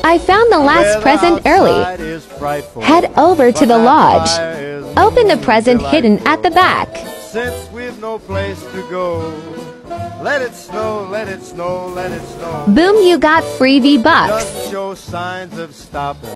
I found the last present early. Head over to the lodge. Open the present hidden at the back. Since we've no place to go, let it snow, let it snow, let it snow. Boom, you got free V-Bucks. Doesn't show signs of stopping.